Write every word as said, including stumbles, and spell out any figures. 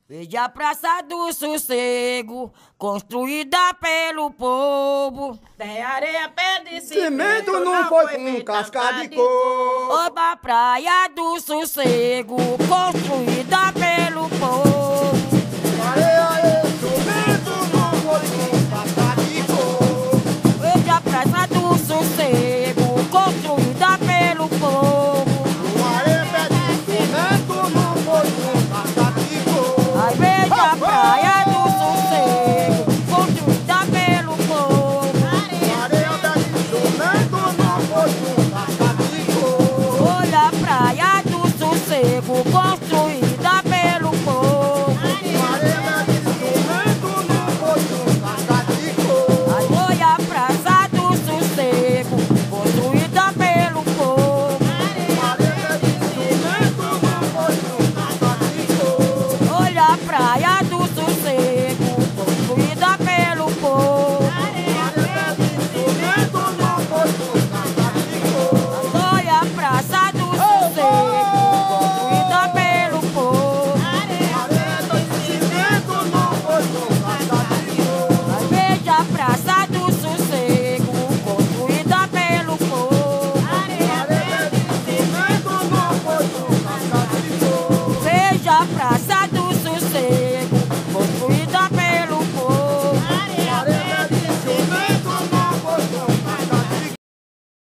Veja a Praça do Sossego, construída pelo povo. Tem areia, pedra e Cimento não foi com casca de coco. Oba, Praia do Sossego, construída pelo povo. Aê, aê, cimento não foi com casca de coco. Veja a Praça do Sossego, construída pelo povo. Aê, pedra, cimento não foi com casca de coco. Ai, veja a Praia do Sossego, construída pelo povo. Areia, pedra, cimento não foi com casca de coco. Olha a Praia do Sossego, construída pelo povo. Areia, pedra, cimento não foi com casca de coco. Ai, olha a Praça do Sossego, construída pelo povo. Areia, pedra, cimento não foi com casca de coco. Olha a Praia do Sossego, construída pelo povo. Cimento não foi com casca de coco. Olha a Praça do Sossego, construída pelo povo. Cimento não foi com casca de coco. Ai, veja a Praça do Sossego, construída pelo povo. Cimento não foi com casca de coco. Veja a Praça